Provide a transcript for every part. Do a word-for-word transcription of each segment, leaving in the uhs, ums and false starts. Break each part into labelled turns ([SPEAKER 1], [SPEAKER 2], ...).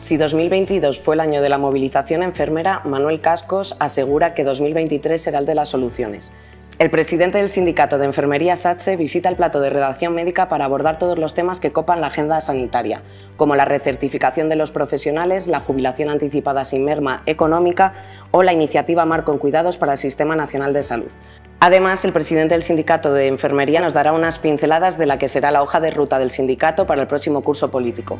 [SPEAKER 1] Si dos mil veintidós fue el año de la movilización enfermera, Manuel Cascos asegura que dos mil veintitrés será el de las soluciones. El presidente del sindicato de enfermería SATSE visita el plató de redacción médica para abordar todos los temas que copan la agenda sanitaria, como la recertificación de los profesionales, la jubilación anticipada sin merma económica o la iniciativa Marco en Cuidados para el Sistema Nacional de Salud. Además, el presidente del sindicato de enfermería nos dará unas pinceladas de la que será la hoja de ruta del sindicato para el próximo curso político.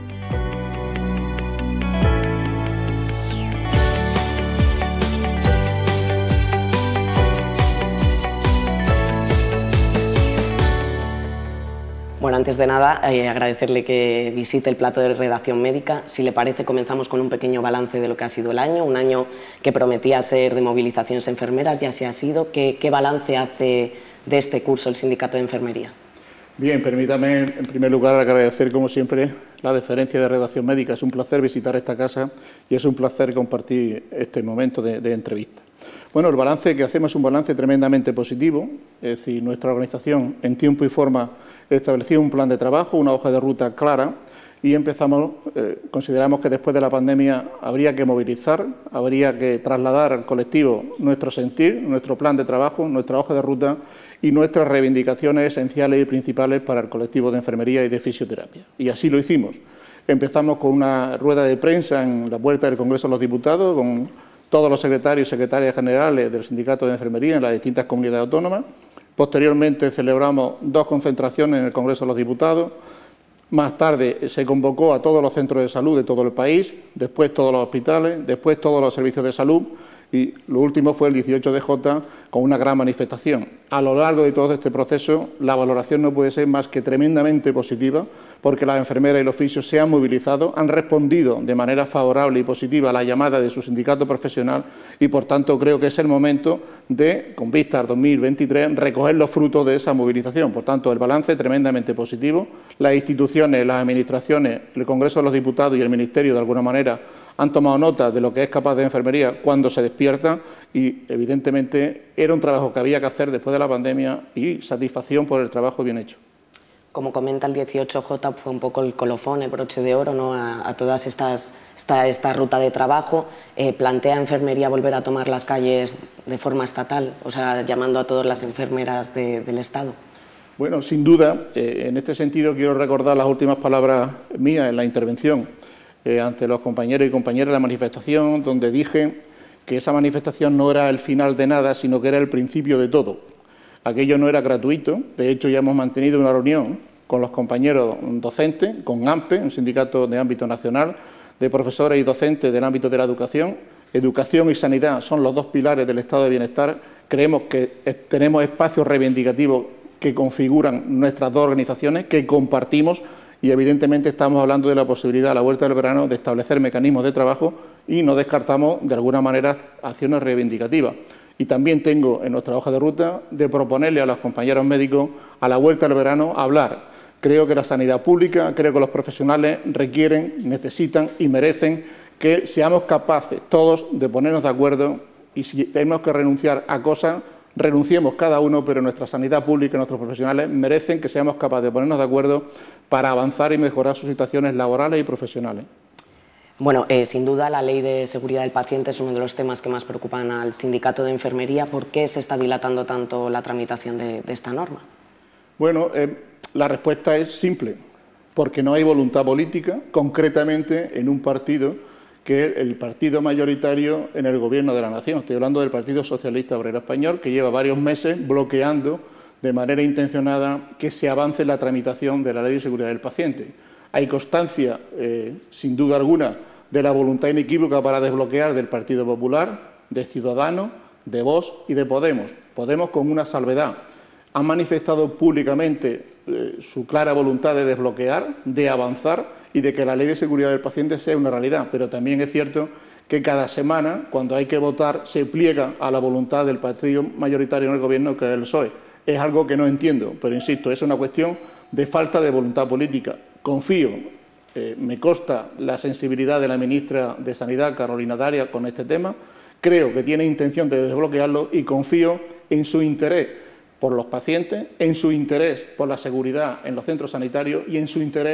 [SPEAKER 1] Bueno, antes de nada, eh, agradecerle que visite el plató de redacción médica. Si le parece, comenzamos con un pequeño balance de lo que ha sido el año, un año que prometía ser de movilizaciones enfermeras, ya así ha sido. ¿Qué, qué balance hace de este curso el Sindicato de Enfermería?
[SPEAKER 2] Bien, permítame en primer lugar agradecer, como siempre, la deferencia de redacción médica. Es un placer visitar esta casa y es un placer compartir este momento de, de entrevista. Bueno, el balance que hacemos es un balance tremendamente positivo, es decir, nuestra organización en tiempo y forma estableció un plan de trabajo, una hoja de ruta clara y empezamos, eh, consideramos que después de la pandemia habría que movilizar, habría que trasladar al colectivo nuestro sentir, nuestro plan de trabajo, nuestra hoja de ruta y nuestras reivindicaciones esenciales y principales para el colectivo de enfermería y de fisioterapia. Y así lo hicimos. Empezamos con una rueda de prensa en la puerta del Congreso de los Diputados, con todos los secretarios y secretarias generales del Sindicato de Enfermería en las distintas comunidades autónomas. Posteriormente celebramos dos concentraciones en el Congreso de los Diputados. Más tarde se convocó a todos los centros de salud de todo el país, después todos los hospitales, después todos los servicios de salud y lo último fue el dieciocho de jota con una gran manifestación. A lo largo de todo este proceso la valoración no puede ser más que tremendamente positiva porque las enfermeras y los fisios se han movilizado, han respondido de manera favorable y positiva a la llamada de su sindicato profesional y por tanto creo que es el momento de, con vista al dos mil veintitrés, recoger los frutos de esa movilización. Por tanto, el balance es tremendamente positivo. Las instituciones, las administraciones, el Congreso de los Diputados y el Ministerio de alguna manera han tomado nota de lo que es capaz de enfermería cuando se despierta y, evidentemente, era un trabajo que había que hacer después de la pandemia y satisfacción por el trabajo bien hecho.
[SPEAKER 1] Como comenta, el dieciocho jota fue un poco el colofón, el broche de oro, ¿no?, a, a todas estas esta, esta ruta de trabajo. Eh, ¿Plantea enfermería volver a tomar las calles de forma estatal, o sea, llamando a todas las enfermeras de, del Estado?
[SPEAKER 2] Bueno, sin duda, eh, en este sentido quiero recordar las últimas palabras mías en la intervención eh, ante los compañeros y compañeras de la manifestación, donde dije que esa manifestación no era el final de nada, sino que era el principio de todo. Aquello no era gratuito, de hecho ya hemos mantenido una reunión con los compañeros docentes, con AMPE, un sindicato de ámbito nacional, de profesores y docentes del ámbito de la educación. Educación y sanidad son los dos pilares del estado de bienestar. Creemos que tenemos espacios reivindicativos que configuran nuestras dos organizaciones, que compartimos y evidentemente estamos hablando de la posibilidad a la vuelta del verano de establecer mecanismos de trabajo y no descartamos de alguna manera acciones reivindicativas. Y también tengo en nuestra hoja de ruta de proponerle a los compañeros médicos a la vuelta del verano hablar. Creo que la sanidad pública, creo que los profesionales requieren, necesitan y merecen que seamos capaces todos de ponernos de acuerdo y si tenemos que renunciar a cosas, renunciemos cada uno, pero nuestra sanidad pública y nuestros profesionales merecen que seamos capaces de ponernos de acuerdo para avanzar y mejorar sus situaciones laborales y profesionales.
[SPEAKER 1] Bueno, eh, sin duda la Ley de Seguridad del Paciente es uno de los temas que más preocupan al Sindicato de Enfermería. ¿Por qué se está dilatando tanto la tramitación de, de esta norma?
[SPEAKER 2] Bueno, eh, la respuesta es simple, porque no hay voluntad política, concretamente en un partido que es el partido mayoritario en el Gobierno de la Nación. Estoy hablando del Partido Socialista Obrero Español, que lleva varios meses bloqueando de manera intencionada que se avance la tramitación de la Ley de Seguridad del Paciente. Hay constancia, eh, sin duda alguna, de la voluntad inequívoca para desbloquear del Partido Popular, de Ciudadanos, de Vox y de Podemos. Podemos con una salvedad. Han manifestado públicamente eh, su clara voluntad de desbloquear, de avanzar y de que la Ley de Seguridad del Paciente sea una realidad. Pero también es cierto que cada semana, cuando hay que votar, se pliega a la voluntad del partido mayoritario en el Gobierno, que es el P S O E. Es algo que no entiendo, pero insisto, es una cuestión de falta de voluntad política. Confío, eh, me consta la sensibilidad de la ministra de Sanidad, Carolina Darias, con este tema. Creo que tiene intención de desbloquearlo y confío en su interés por los pacientes, en su interés por la seguridad en los centros sanitarios y en su interés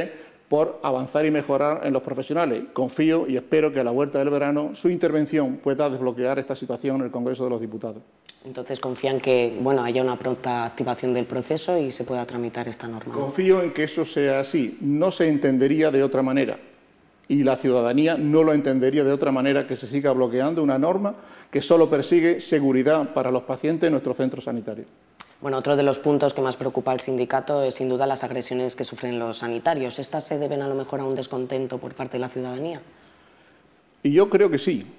[SPEAKER 2] por avanzar y mejorar en los profesionales. Confío y espero que a la vuelta del verano su intervención pueda desbloquear esta situación en el Congreso de los Diputados.
[SPEAKER 1] Entonces, ¿confían que bueno, haya una pronta activación del proceso y se pueda tramitar esta norma?
[SPEAKER 2] Confío en que eso sea así. No se entendería de otra manera y la ciudadanía no lo entendería de otra manera que se siga bloqueando una norma que solo persigue seguridad para los pacientes en nuestros centros sanitarios.
[SPEAKER 1] Bueno, otro de los puntos que más preocupa al sindicato es sin duda las agresiones que sufren los sanitarios. ¿Estas se deben a lo mejor a un descontento por parte de la ciudadanía?
[SPEAKER 2] Y yo creo que sí.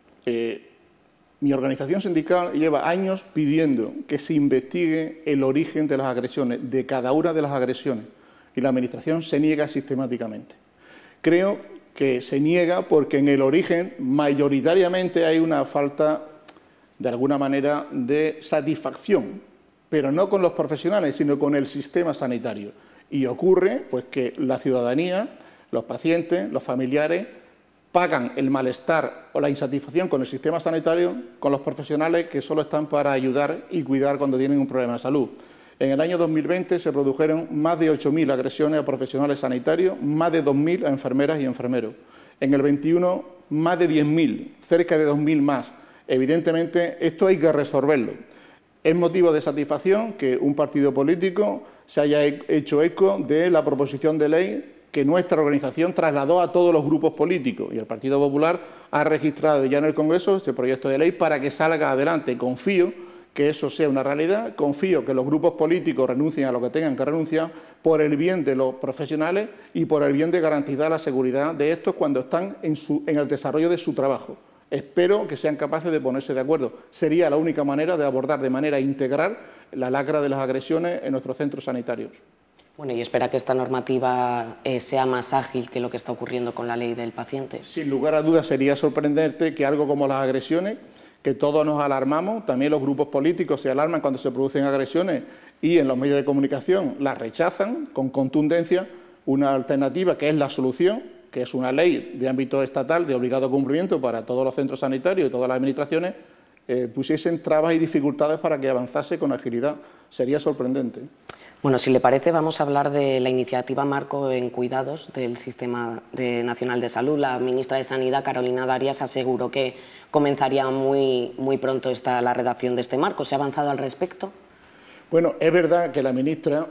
[SPEAKER 2] Eh, mi organización sindical lleva años pidiendo que se investigue el origen de las agresiones, de cada una de las agresiones, y la Administración se niega sistemáticamente. Creo que se niega porque en el origen mayoritariamente hay una falta, de alguna manera, de satisfacción, pero no con los profesionales, sino con el sistema sanitario. Y ocurre pues, que la ciudadanía, los pacientes, los familiares, pagan el malestar o la insatisfacción con el sistema sanitario con los profesionales que solo están para ayudar y cuidar cuando tienen un problema de salud. En el año dos mil veinte se produjeron más de ocho mil agresiones a profesionales sanitarios, más de dos mil a enfermeras y enfermeros. En el veintiuno, más de diez mil, cerca de dos mil más. Evidentemente, esto hay que resolverlo. Es motivo de satisfacción que un partido político se haya hecho eco de la proposición de ley que nuestra organización trasladó a todos los grupos políticos y el Partido Popular ha registrado ya en el Congreso este proyecto de ley para que salga adelante. Confío que eso sea una realidad, confío que los grupos políticos renuncien a lo que tengan que renunciar por el bien de los profesionales y por el bien de garantizar la seguridad de estos cuando están en, su, en el desarrollo de su trabajo. Espero que sean capaces de ponerse de acuerdo. Sería la única manera de abordar de manera integral la lacra de las agresiones en nuestros centros sanitarios.
[SPEAKER 1] Bueno, y espera que esta normativa eh, sea más ágil que lo que está ocurriendo con la ley del paciente.
[SPEAKER 2] Sin lugar a dudas sería sorprendente que algo como las agresiones, que todos nos alarmamos, también los grupos políticos se alarman cuando se producen agresiones y en los medios de comunicación las rechazan con contundencia, una alternativa que es la solución, que es una ley de ámbito estatal de obligado cumplimiento para todos los centros sanitarios y todas las administraciones, eh, pusiesen trabas y dificultades para que avanzase con agilidad. Sería sorprendente.
[SPEAKER 1] Bueno, si le parece, vamos a hablar de la iniciativa Marco en Cuidados del Sistema de Nacional de Salud. La ministra de Sanidad, Carolina Darias, aseguró que comenzaría muy, muy pronto esta, la redacción de este marco. ¿Se ha avanzado al respecto?
[SPEAKER 2] Bueno, es verdad que la ministra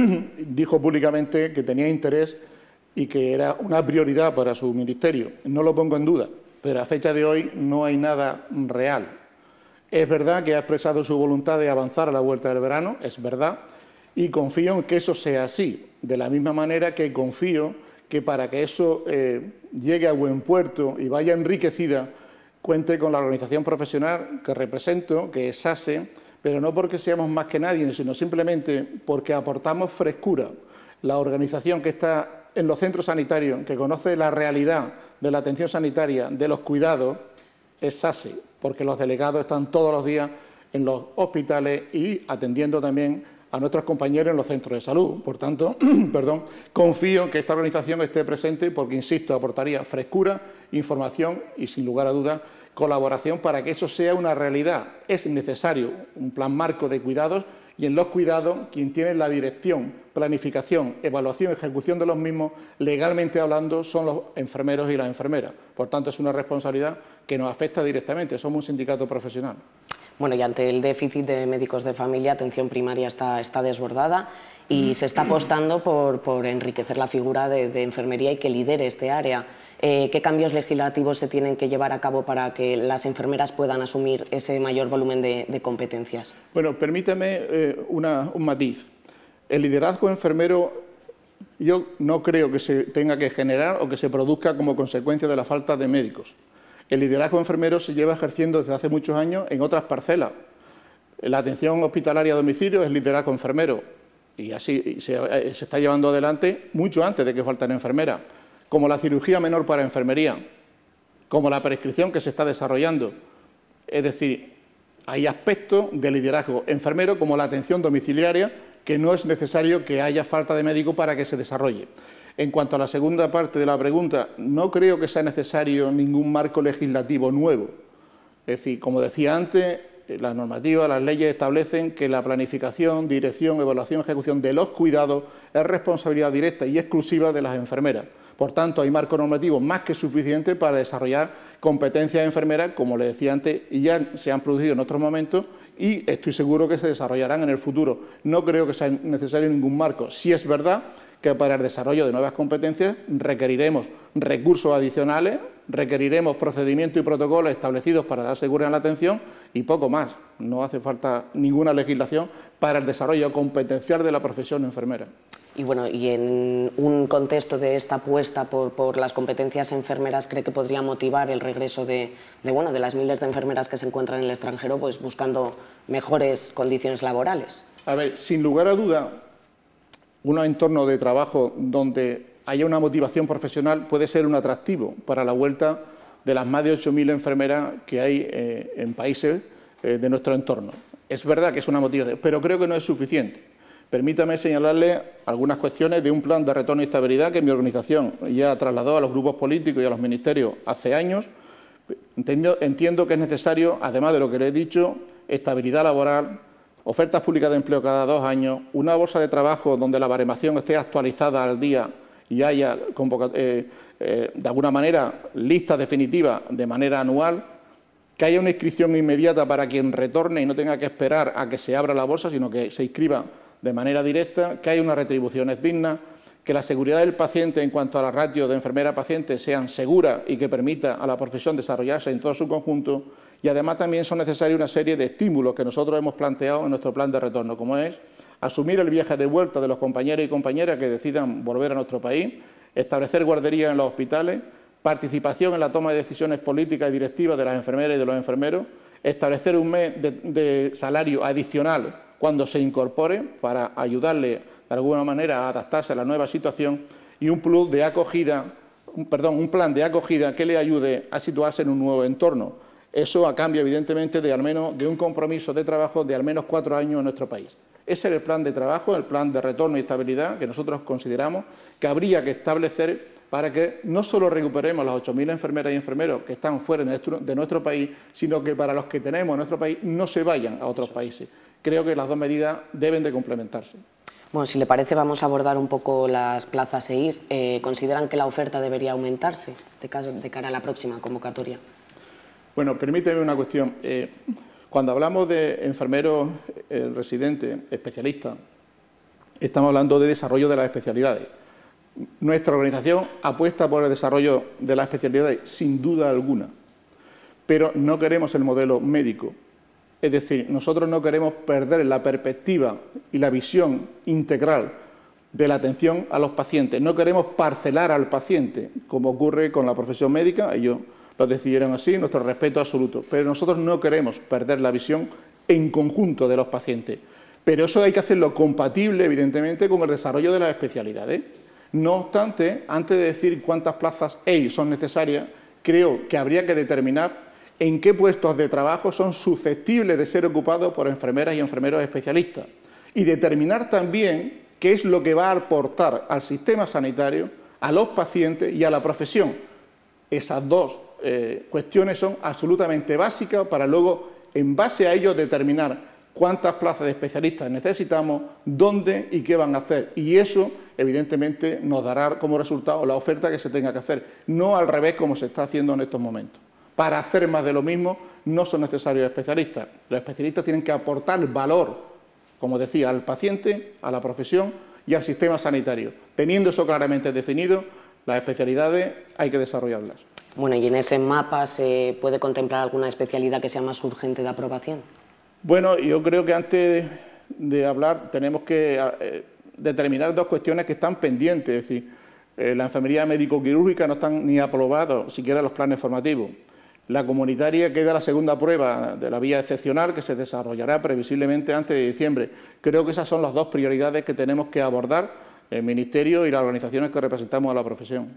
[SPEAKER 2] dijo públicamente que tenía interés y que era una prioridad para su ministerio. No lo pongo en duda, pero a fecha de hoy no hay nada real. Es verdad que ha expresado su voluntad de avanzar a la vuelta del verano, es verdad, y confío en que eso sea así, de la misma manera que confío que para que eso eh, llegue a buen puerto y vaya enriquecida, cuente con la organización profesional que represento, que es SASE, pero no porque seamos más que nadie, sino simplemente porque aportamos frescura. La organización que está en los centros sanitarios, que conoce la realidad de la atención sanitaria, de los cuidados, es SASE, porque los delegados están todos los días en los hospitales y atendiendo también a nuestros compañeros en los centros de salud. Por tanto, perdón, confío en que esta organización esté presente porque, insisto, aportaría frescura, información y, sin lugar a dudas, colaboración para que eso sea una realidad. Es necesario un plan marco de cuidados y en los cuidados quien tiene la dirección, planificación, evaluación y ejecución de los mismos, legalmente hablando, son los enfermeros y las enfermeras. Por tanto, es una responsabilidad que nos afecta directamente. Somos un sindicato profesional. Bueno, y ante el déficit de médicos de familia, atención primaria está, está desbordada y se está apostando por, por enriquecer la figura de, de enfermería y que lidere este área. Eh, ¿Qué cambios legislativos se tienen que llevar a cabo para que las enfermeras puedan asumir ese mayor volumen de, de competencias? Bueno, permítame eh, una, un matiz. El liderazgo enfermero yo no creo que se tenga que generar o que se produzca como consecuencia de la falta de médicos. El liderazgo enfermero se lleva ejerciendo desde hace muchos años en otras parcelas. La atención hospitalaria a domicilio es liderazgo enfermero y así se, se está llevando adelante mucho antes de que falten enfermeras, como la cirugía menor para enfermería, como la prescripción que se está desarrollando. Es decir, hay aspectos de liderazgo enfermero como la atención domiciliaria que no es necesario que haya falta de médico para que se desarrolle. En cuanto a la segunda parte de la pregunta, no creo que sea necesario ningún marco legislativo nuevo. Es decir, como decía antes, las normativas, las leyes establecen que la planificación, dirección, evaluación, ejecución de los cuidados es responsabilidad directa y exclusiva de las enfermeras. Por tanto, hay marco normativo más que suficiente para desarrollar competencias de enfermeras, como le decía antes, y ya se han producido en otros momentos y estoy seguro que se desarrollarán en el futuro. No creo que sea necesario ningún marco. Si es verdad que para el desarrollo de nuevas competencias requeriremos recursos adicionales, requeriremos procedimientos y protocolos establecidos para dar seguridad en la atención y poco más. No hace falta ninguna legislación para el desarrollo competencial de la profesión enfermera.
[SPEAKER 1] Y bueno, y en un contexto de esta apuesta por, por las competencias enfermeras, ¿cree que podría motivar el regreso de, de, bueno, de las miles de enfermeras que se encuentran en el extranjero pues buscando mejores condiciones laborales?
[SPEAKER 2] A ver, sin lugar a duda, un entorno de trabajo donde haya una motivación profesional puede ser un atractivo para la vuelta de las más de ocho mil enfermeras que hay eh, en países eh, de nuestro entorno. Es verdad que es una motivación, pero creo que no es suficiente. Permítame señalarle algunas cuestiones de un plan de retorno y estabilidad que mi organización ya trasladó a los grupos políticos y a los ministerios hace años. Entiendo, entiendo que es necesario, además de lo que le he dicho, estabilidad laboral, ofertas públicas de empleo cada dos años, una bolsa de trabajo donde la baremación esté actualizada al día y haya, eh, eh, de alguna manera, listas definitivas de manera anual, que haya una inscripción inmediata para quien retorne y no tenga que esperar a que se abra la bolsa, sino que se inscriba de manera directa, que haya unas retribuciones dignas, que la seguridad del paciente en cuanto a la ratio de enfermera-paciente sean seguras y que permita a la profesión desarrollarse en todo su conjunto. Y además también son necesarios una serie de estímulos que nosotros hemos planteado en nuestro plan de retorno, como es asumir el viaje de vuelta de los compañeros y compañeras que decidan volver a nuestro país, establecer guarderías en los hospitales, participación en la toma de decisiones políticas y directivas de las enfermeras y de los enfermeros, establecer un mes de, de salario adicional cuando se incorpore para ayudarle de alguna manera a adaptarse a la nueva situación y un plus de acogida, un, perdón, un plan de acogida que le ayude a situarse en un nuevo entorno. Eso a cambio, evidentemente, de al menos de un compromiso de trabajo de al menos cuatro años en nuestro país. Ese es el plan de trabajo, el plan de retorno y estabilidad que nosotros consideramos que habría que establecer para que no solo recuperemos las ocho mil enfermeras y enfermeros que están fuera de nuestro, de nuestro país, sino que para los que tenemos en nuestro país no se vayan a otros países. Creo que las dos medidas deben de complementarse.
[SPEAKER 1] Bueno, si le parece, vamos a abordar un poco las plazas E I R. Eh, ¿Consideran que la oferta debería aumentarse de, caso, de cara a la próxima convocatoria?
[SPEAKER 2] Bueno, permíteme una cuestión. Eh, cuando hablamos de enfermeros eh, residentes, especialistas, estamos hablando de desarrollo de las especialidades. Nuestra organización apuesta por el desarrollo de las especialidades, sin duda alguna, pero no queremos el modelo médico. Es decir, nosotros no queremos perder la perspectiva y la visión integral de la atención a los pacientes. No queremos parcelar al paciente, como ocurre con la profesión médica. Ellos lo decidieron así, nuestro respeto absoluto. Pero nosotros no queremos perder la visión en conjunto de los pacientes. Pero eso hay que hacerlo compatible, evidentemente, con el desarrollo de las especialidades. No obstante, antes de decir cuántas plazas E I R son necesarias, creo que habría que determinar en qué puestos de trabajo son susceptibles de ser ocupados por enfermeras y enfermeros especialistas y determinar también qué es lo que va a aportar al sistema sanitario, a los pacientes y a la profesión. Esas dos eh, cuestiones son absolutamente básicas para luego, en base a ello, determinar cuántas plazas de especialistas necesitamos, dónde y qué van a hacer. Y eso, evidentemente, nos dará como resultado la oferta que se tenga que hacer, no al revés como se está haciendo en estos momentos. Para hacer más de lo mismo no son necesarios especialistas. Los especialistas tienen que aportar valor, como decía, al paciente, a la profesión y al sistema sanitario. Teniendo eso claramente definido, las especialidades hay que desarrollarlas.
[SPEAKER 1] Bueno, ¿y en ese mapa se puede contemplar alguna especialidad que sea más urgente de aprobación?
[SPEAKER 2] Bueno, yo creo que antes de hablar tenemos que eh, determinar dos cuestiones que están pendientes. Es decir, eh, la enfermería médico-quirúrgica no están ni aprobados siquiera los planes formativos. La comunitaria queda la segunda prueba de la vía excepcional que se desarrollará previsiblemente antes de diciembre. Creo que esas son las dos prioridades que tenemos que abordar el Ministerio y las organizaciones que representamos a la profesión.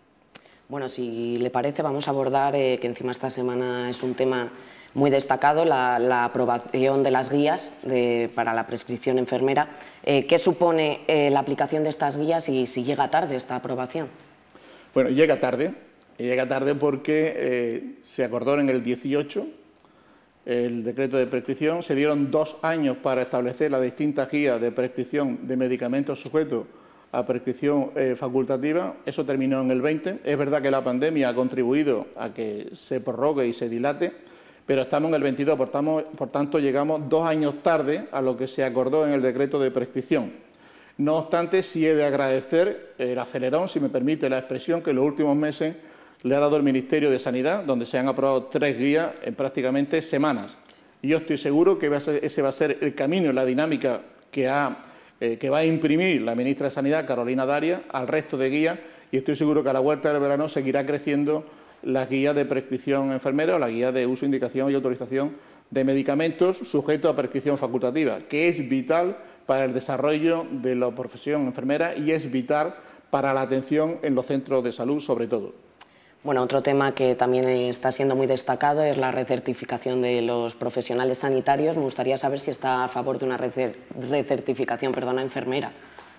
[SPEAKER 1] Bueno, si le parece, vamos a abordar, eh, que encima esta semana es un tema muy destacado, la, la aprobación de las guías de, para la prescripción enfermera. Eh, ¿Qué supone eh, la aplicación de estas guías y si llega tarde esta aprobación?
[SPEAKER 2] Bueno, llega tarde. Y llega tarde porque eh, se acordó en el dieciocho el decreto de prescripción, se dieron dos años para establecer las distintas guías de prescripción de medicamentos sujetos a prescripción eh, facultativa. Eso terminó en el veinte. Es verdad que la pandemia ha contribuido a que se prorrogue y se dilate, pero estamos en el veintidós, por, tanto, por tanto llegamos dos años tarde a lo que se acordó en el decreto de prescripción. No obstante, sí he de agradecer el acelerón, si me permite la expresión, que en los últimos meses le ha dado el Ministerio de Sanidad, donde se han aprobado tres guías en prácticamente semanas. Y yo estoy seguro que va a ser, ese va a ser el camino y la dinámica que, ha, eh, que va a imprimir la ministra de Sanidad, Carolina Darias, al resto de guías, y estoy seguro que a la vuelta del verano seguirá creciendo las guías de prescripción enfermera o la guía de uso, indicación y autorización de medicamentos sujetos a prescripción facultativa, que es vital para el desarrollo de la profesión enfermera y es vital para la atención en los centros de salud, sobre todo.
[SPEAKER 1] Bueno, otro tema que también está siendo muy destacado es la recertificación de los profesionales sanitarios. Me gustaría saber si está a favor de una recertificación, perdona, enfermera.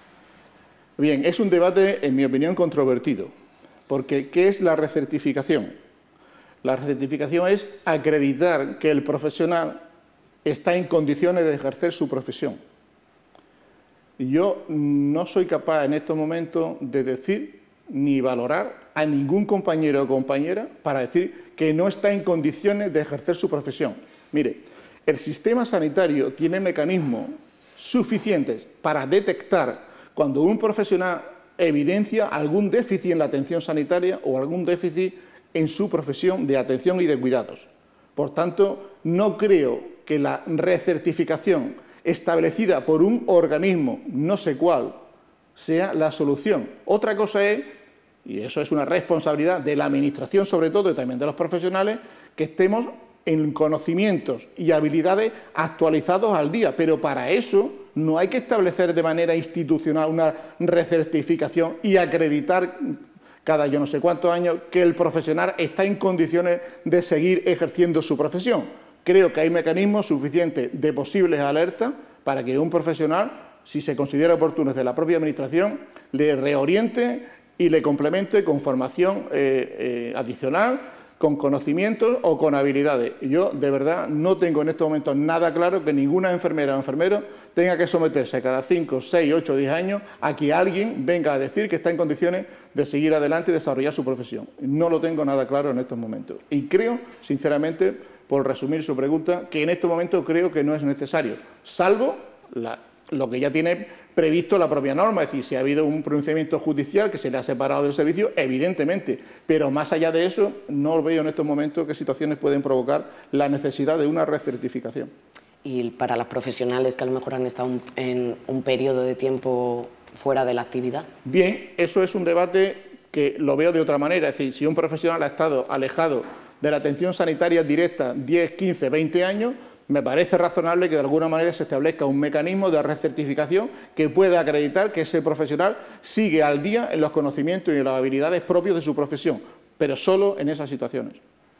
[SPEAKER 2] Bien, es un debate, en mi opinión, controvertido. Porque, ¿qué es la recertificación? La recertificación es acreditar que el profesional está en condiciones de ejercer su profesión. Y yo no soy capaz en estos momentos de decir ni valorar a ningún compañero o compañera para decir que no está en condiciones de ejercer su profesión. Mire, el sistema sanitario tiene mecanismos suficientes para detectar cuando un profesional evidencia algún déficit en la atención sanitaria o algún déficit en su profesión de atención y de cuidados. Por tanto, no creo que la recertificación establecida por un organismo, no sé cuál, sea la solución. Otra cosa es, y eso es una responsabilidad de la Administración sobre todo y también de los profesionales, que estemos en conocimientos y habilidades actualizados al día, pero para eso no hay que establecer de manera institucional una recertificación y acreditar cada yo no sé cuántos años que el profesional está en condiciones de seguir ejerciendo su profesión. Creo que hay mecanismos suficientes de posibles alertas para que un profesional, si se considera oportuno desde la propia Administración, le reoriente y le complemente con formación eh, eh, adicional, con conocimientos o con habilidades. Yo, de verdad, no tengo en estos momentos nada claro que ninguna enfermera o enfermero tenga que someterse cada cinco, seis, ocho, diez años a que alguien venga a decir que está en condiciones de seguir adelante y desarrollar su profesión. No lo tengo nada claro en estos momentos. Y creo, sinceramente, por resumir su pregunta, que en estos momentos creo que no es necesario, salvo la, lo que ya tiene previsto la propia norma, es decir, si ha habido un pronunciamiento judicial que se le ha separado del servicio, evidentemente, pero más allá de eso, no veo en estos momentos qué situaciones pueden provocar la necesidad de una recertificación.
[SPEAKER 1] Y para las profesionales que a lo mejor han estado un, en un periodo de tiempo fuera de la actividad.
[SPEAKER 2] Bien, eso es un debate que lo veo de otra manera, es decir, si un profesional ha estado alejado de la atención sanitaria directa diez, quince, veinte años, me parece razonable que de alguna manera se establezca un mecanismo de recertificación que pueda acreditar que ese profesional sigue al día en los conocimientos y en las habilidades propios de su profesión, pero solo en esas situaciones.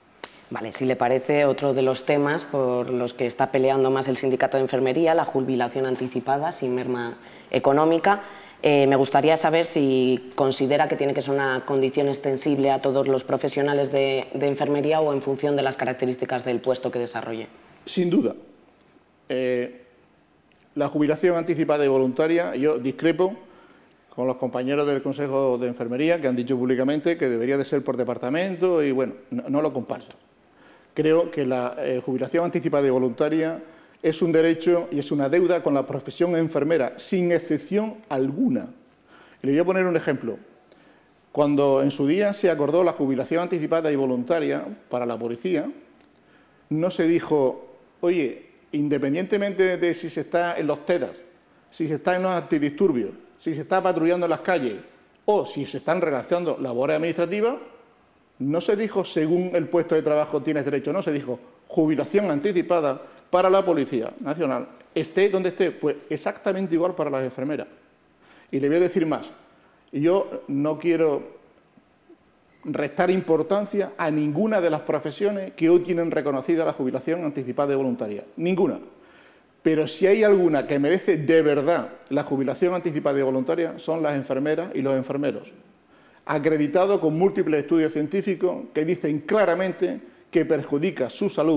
[SPEAKER 1] Vale, si le parece, otro de los temas por los que está peleando más el sindicato de enfermería, la jubilación anticipada sin merma económica. Eh, me gustaría saber si considera que tiene que ser una condición extensible a todos los profesionales de, de enfermería o en función de las características del puesto que desarrolle.
[SPEAKER 2] Sin duda. Eh, la jubilación anticipada y voluntaria, yo discrepo con los compañeros del Consejo de Enfermería que han dicho públicamente que debería de ser por departamento y, bueno, no, no lo comparto. Creo que la eh, jubilación anticipada y voluntaria es un derecho y es una deuda con la profesión enfermera, sin excepción alguna. Y le voy a poner un ejemplo. Cuando en su día se acordó la jubilación anticipada y voluntaria para la policía, no se dijo, oye, independientemente de si se está en los TEDAS, si se está en los antidisturbios, si se está patrullando en las calles o si se están realizando labores administrativas, no se dijo según el puesto de trabajo tienes derecho, no, se dijo jubilación anticipada para la Policía Nacional, esté donde esté, pues exactamente igual para las enfermeras. Y le voy a decir más, yo no quiero restar importancia a ninguna de las profesiones que hoy tienen reconocida la jubilación anticipada y voluntaria, ninguna. Pero si hay alguna que merece de verdad la jubilación anticipada y voluntaria, son las enfermeras y los enfermeros, acreditados con múltiples estudios científicos que dicen claramente que perjudica su salud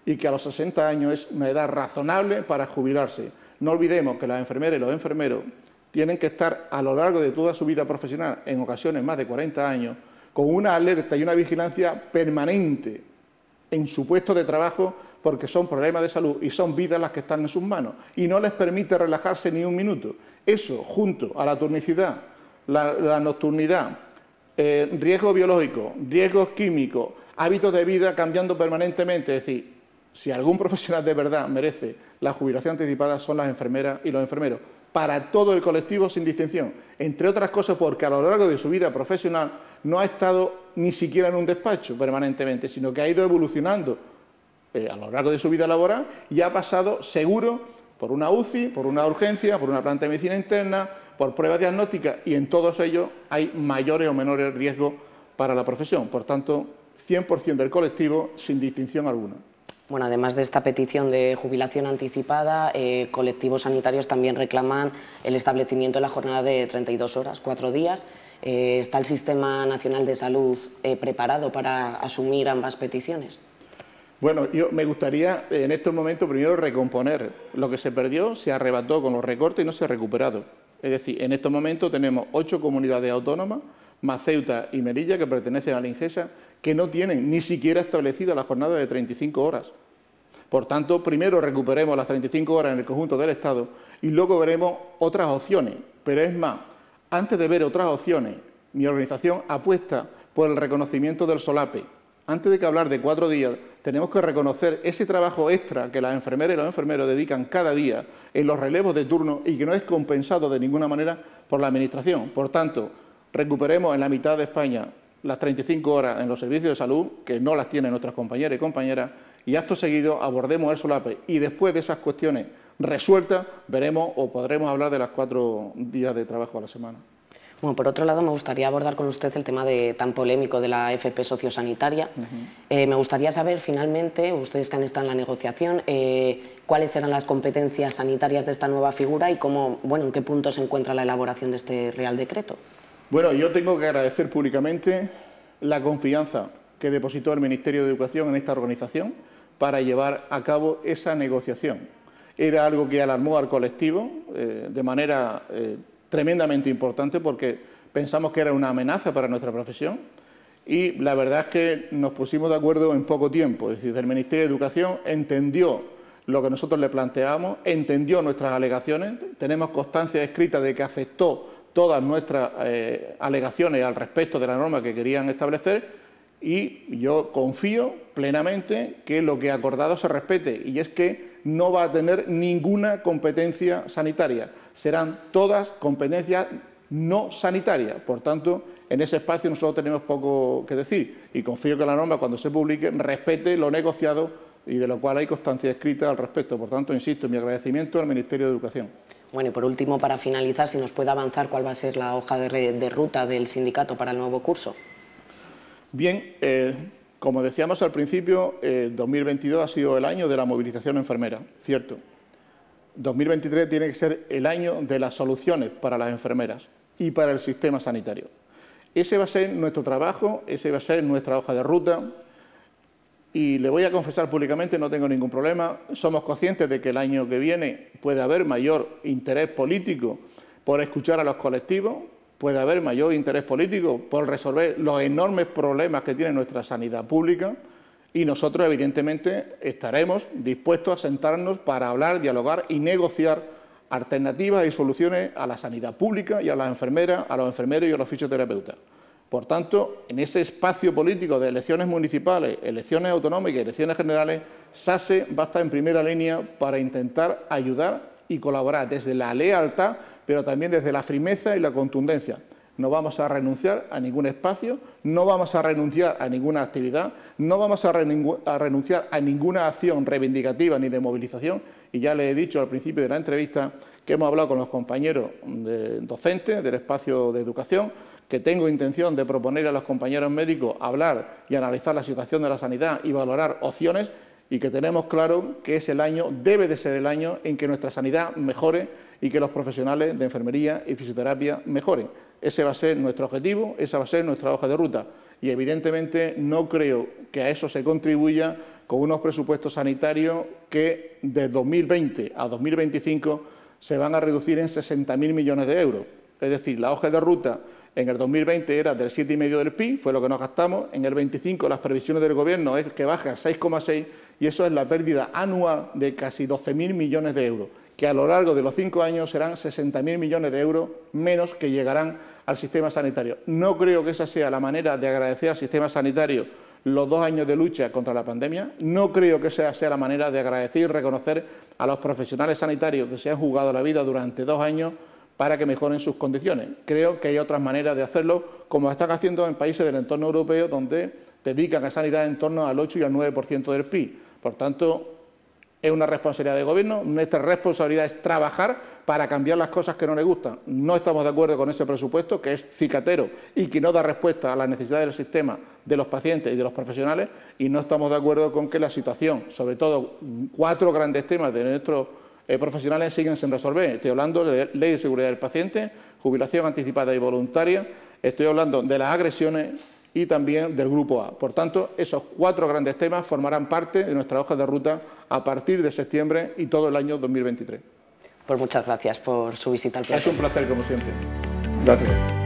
[SPEAKER 2] y que a los sesenta años es una edad razonable para jubilarse. No olvidemos que las enfermeras y los enfermeros tienen que estar a lo largo de toda su vida profesional, en ocasiones más de cuarenta años, con una alerta y una vigilancia permanente en su puesto de trabajo, porque son problemas de salud y son vidas las que están en sus manos, y no les permite relajarse ni un minuto. Eso, junto a la turnicidad, la, la nocturnidad, eh, riesgo biológico, riesgos químicos, hábitos de vida cambiando permanentemente, es decir, si algún profesional de verdad merece la jubilación anticipada son las enfermeras y los enfermeros, para todo el colectivo sin distinción, entre otras cosas porque a lo largo de su vida profesional no ha estado ni siquiera en un despacho permanentemente, sino que ha ido evolucionando eh, a lo largo de su vida laboral y ha pasado seguro por una U C I, por una urgencia, por una planta de medicina interna, por pruebas diagnósticas, y en todos ellos hay mayores o menores riesgos para la profesión. Por tanto, cien por cien del colectivo sin distinción alguna.
[SPEAKER 1] Bueno, además de esta petición de jubilación anticipada, eh, colectivos sanitarios también reclaman el establecimiento de la jornada de treinta y dos horas, cuatro días. Eh, ¿Está el Sistema Nacional de Salud eh, preparado para asumir ambas peticiones?
[SPEAKER 2] Bueno, yo me gustaría en estos momentos primero recomponer lo que se perdió, se arrebató con los recortes y no se ha recuperado. Es decir, en estos momentos tenemos ocho comunidades autónomas, más Ceuta y Melilla, que pertenecen a la INGESA, que no tienen ni siquiera establecida la jornada de treinta y cinco horas. Por tanto, primero recuperemos las treinta y cinco horas en el conjunto del Estado y luego veremos otras opciones. Pero es más, antes de ver otras opciones, mi organización apuesta por el reconocimiento del solape. Antes de que hablar de cuatro días, tenemos que reconocer ese trabajo extra que las enfermeras y los enfermeros dedican cada día en los relevos de turno y que no es compensado de ninguna manera por la Administración. Por tanto, recuperemos en la mitad de España las treinta y cinco horas en los servicios de salud, que no las tienen nuestras compañeras y compañeras, y acto seguido abordemos el solape y después de esas cuestiones resueltas veremos o podremos hablar de las cuatro días de trabajo a la semana.
[SPEAKER 1] Bueno, por otro lado, me gustaría abordar con usted el tema de, tan polémico de la F P sociosanitaria. Uh-huh. eh, me gustaría saber, finalmente, ustedes que han estado en la negociación, eh, cuáles serán las competencias sanitarias de esta nueva figura y cómo, bueno, en qué punto se encuentra la elaboración de este Real Decreto.
[SPEAKER 2] Bueno, yo tengo que agradecer públicamente la confianza que depositó el Ministerio de Educación en esta organización para llevar a cabo esa negociación. Era algo que alarmó al colectivo eh, de manera eh, tremendamente importante porque pensamos que era una amenaza para nuestra profesión y la verdad es que nos pusimos de acuerdo en poco tiempo. Es decir, el Ministerio de Educación entendió lo que nosotros le planteábamos, entendió nuestras alegaciones, tenemos constancia escrita de que aceptó todas nuestras eh, alegaciones al respecto de la norma que querían establecer y yo confío plenamente que lo que acordado se respete y es que no va a tener ninguna competencia sanitaria, serán todas competencias no sanitarias, por tanto en ese espacio nosotros tenemos poco que decir y confío que la norma cuando se publique respete lo negociado y de lo cual hay constancia escrita al respecto, por tanto insisto en mi agradecimiento al Ministerio de Educación.
[SPEAKER 1] Bueno, y por último, para finalizar, si nos puede avanzar cuál va a ser la hoja de, de ruta del sindicato para el nuevo curso.
[SPEAKER 2] Bien, eh, como decíamos al principio, el eh, dos mil veintidós ha sido el año de la movilización enfermera, cierto. dos mil veintitrés tiene que ser el año de las soluciones para las enfermeras y para el sistema sanitario. Ese va a ser nuestro trabajo, ese va a ser nuestra hoja de ruta. Y le voy a confesar públicamente, no tengo ningún problema, somos conscientes de que el año que viene puede haber mayor interés político por escuchar a los colectivos, puede haber mayor interés político por resolver los enormes problemas que tiene nuestra sanidad pública y nosotros evidentemente estaremos dispuestos a sentarnos para hablar, dialogar y negociar alternativas y soluciones a la sanidad pública y a las enfermeras, a los enfermeros y a los fisioterapeutas. Por tanto, en ese espacio político de elecciones municipales, elecciones autonómicas y elecciones generales, SASE va a estar en primera línea para intentar ayudar y colaborar desde la lealtad, pero también desde la firmeza y la contundencia. No vamos a renunciar a ningún espacio, no vamos a renunciar a ninguna actividad, no vamos a, renu a renunciar a ninguna acción reivindicativa ni de movilización. Y ya les he dicho al principio de la entrevista que hemos hablado con los compañeros de docentes del espacio de educación, que tengo intención de proponer a los compañeros médicos hablar y analizar la situación de la sanidad y valorar opciones y que tenemos claro que es el año, debe de ser el año en que nuestra sanidad mejore y que los profesionales de enfermería y fisioterapia mejoren. Ese va a ser nuestro objetivo, esa va a ser nuestra hoja de ruta y evidentemente no creo que a eso se contribuya con con unos presupuestos sanitarios que de dos mil veinte a dos mil veinticinco se van a reducir en sesenta mil millones de euros. Es decir, la hoja de ruta en el dos mil veinte era del siete coma cinco del P I B, fue lo que nos gastamos. En el veinticinco las previsiones del Gobierno es que baje a seis coma seis y eso es la pérdida anual de casi doce mil millones de euros, que a lo largo de los cinco años serán sesenta mil millones de euros menos que llegarán al sistema sanitario. No creo que esa sea la manera de agradecer al sistema sanitario los dos años de lucha contra la pandemia. No creo que esa sea la manera de agradecer y reconocer a los profesionales sanitarios que se han jugado la vida durante dos años para que mejoren sus condiciones. Creo que hay otras maneras de hacerlo, como están haciendo en países del entorno europeo, donde dedican a sanidad en torno al ocho y al nueve por ciento del P I B. Por tanto, es una responsabilidad del Gobierno. Nuestra responsabilidad es trabajar para cambiar las cosas que no le gustan. No estamos de acuerdo con ese presupuesto, que es cicatero y que no da respuesta a las necesidades del sistema, de los pacientes y de los profesionales, y no estamos de acuerdo con que la situación, sobre todo cuatro grandes temas de nuestros eh, profesionales, siguen sin resolver. Estoy hablando de Ley de Seguridad del Paciente, jubilación anticipada y voluntaria, estoy hablando de las agresiones y también del Grupo A. Por tanto, esos cuatro grandes temas formarán parte de nuestra hoja de ruta a partir de septiembre y todo el año dos mil veintitrés.
[SPEAKER 1] Pues muchas gracias por su visita al plato.
[SPEAKER 2] Es un placer, como siempre. Gracias.